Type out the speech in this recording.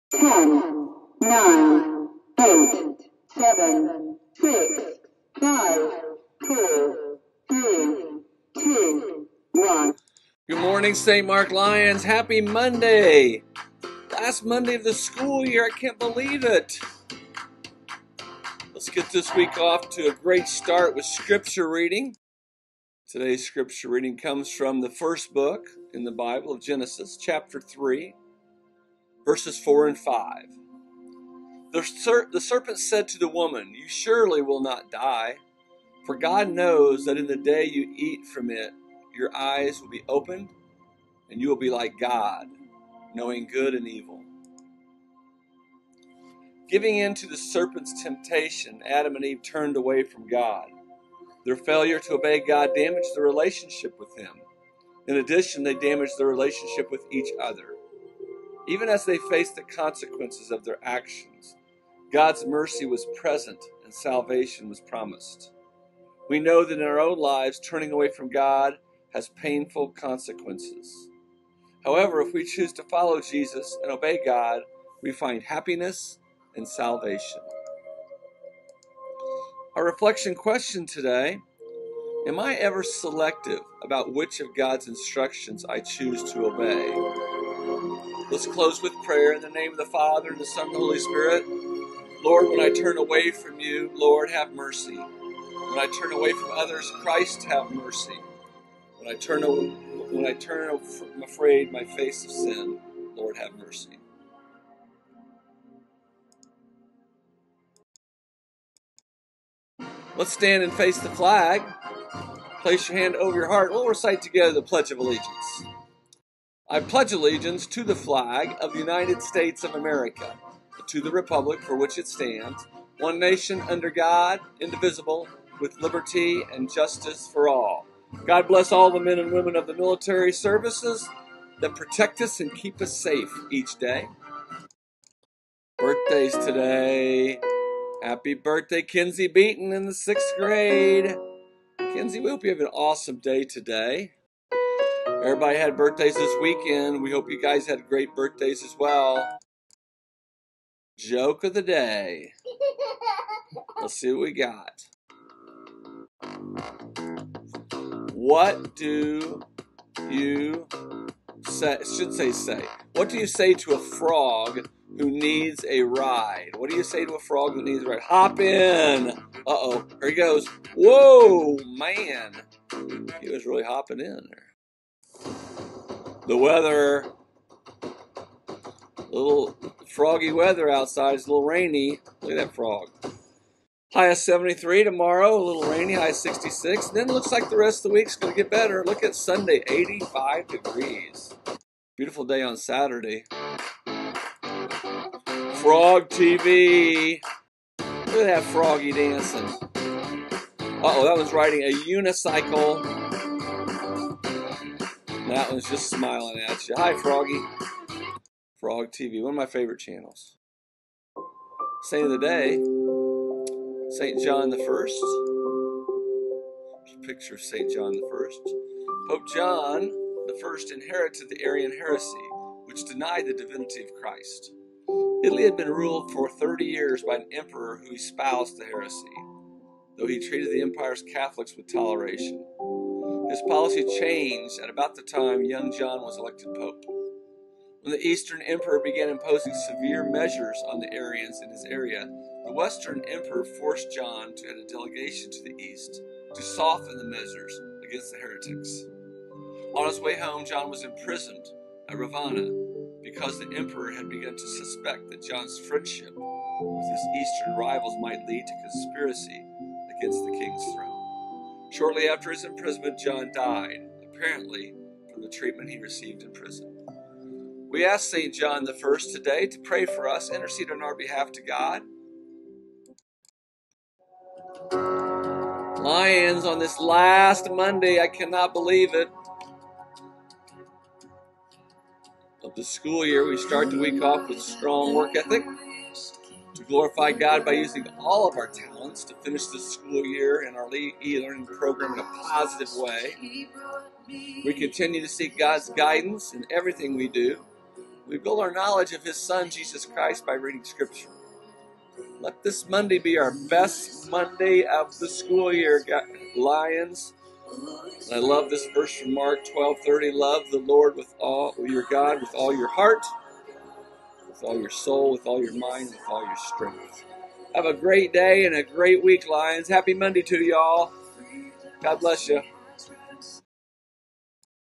10, 9, 8, 7, 6, 5, 4, 3, 2, 1. Good morning, St. Mark Lions. Happy Monday. Last Monday of the school year. I can't believe it. Let's get this week off to a great start with scripture reading. Today's scripture reading comes from the first book in the Bible of Genesis, chapter 3, verses 4 and 5. The serpent said to the woman, "You surely will not die, for God knows that in the day you eat from it, your eyes will be opened, and you will be like God, knowing good and evil." Giving in to the serpent's temptation, Adam and Eve turned away from God. Their failure to obey God damaged their relationship with Him. In addition, they damaged their relationship with each other. Even as they faced the consequences of their actions, God's mercy was present and salvation was promised. We know that in our own lives, turning away from God has painful consequences. However, if we choose to follow Jesus and obey God, we find happiness and salvation. Our reflection question today: am I ever selective about which of God's instructions I choose to obey? Let's close with prayer in the name of the Father, and the Son, and the Holy Spirit. Lord, when I turn away from you, Lord, have mercy. When I turn away from others, Christ, have mercy. When I turn I'm afraid my face of sin, Lord, have mercy. Let's stand and face the flag. Place your hand over your heart. We'll recite together the Pledge of Allegiance. I pledge allegiance to the flag of the United States of America, to the republic for which it stands, one nation under God, indivisible, with liberty and justice for all. God bless all the men and women of the military services that protect us and keep us safe each day. Birthdays today. Happy birthday, Kinsey Beaton in the 6th grade. Kinsey, we hope you have an awesome day today. Everybody had birthdays this weekend. We hope you guys had great birthdays as well. Joke of the day. Let's see what we got. What do you say? What do you say to a frog who needs a ride? What do you say to a frog who needs a ride? Hop in. Uh-oh. Here he goes. Whoa, man. He was really hopping in there. The weather. A little froggy weather outside. It's a little rainy. Look at that frog. High of 73 tomorrow. A little rainy. High of 66. Then it looks like the rest of the week's going to get better. Look at Sunday. 85 degrees. Beautiful day on Saturday. Frog TV. Look at that froggy dancing. Uh-oh, that one's riding a unicycle. That one's just smiling at you. Hi, Froggy. Frog TV, one of my favorite channels. Saint of the day, St. John the First. There's a picture of St. John the First. Pope John the First inherited the Arian heresy, which denied the divinity of Christ. Italy had been ruled for 30 years by an emperor who espoused the heresy, though he treated the empire's Catholics with toleration. His policy changed at about the time young John was elected pope. When the Eastern Emperor began imposing severe measures on the Arians in his area, the Western Emperor forced John to head a delegation to the East to soften the measures against the heretics. On his way home, John was imprisoned at Ravenna because the Emperor had begun to suspect that John's friendship with his Eastern rivals might lead to conspiracy against the king's throne. Shortly after his imprisonment, John died, apparently from the treatment he received in prison. We ask St. John the First today to pray for us, intercede on our behalf to God. Lions, on this last Monday, I cannot believe it, of the school year, we start the week off with strong work ethic to glorify God by using all of our talents to finish the school year in our e-learning program in a positive way. We continue to seek God's guidance in everything we do. We build our knowledge of His Son, Jesus Christ, by reading Scripture. Let this Monday be our best Monday of the school year, Lions. And I love this verse from Mark 12:30. Love the Lord with all your God, with all your heart, with all your soul, with all your mind, with all your strength. Have a great day and a great week, Lions. Happy Monday to y'all. God bless you.